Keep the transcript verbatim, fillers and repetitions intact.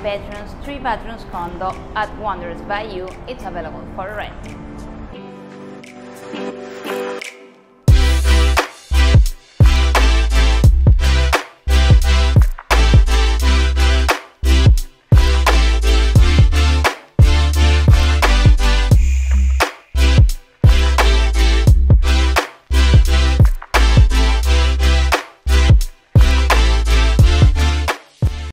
bedrooms, three bedrooms condo at Wanders Yoo. It's available for rent.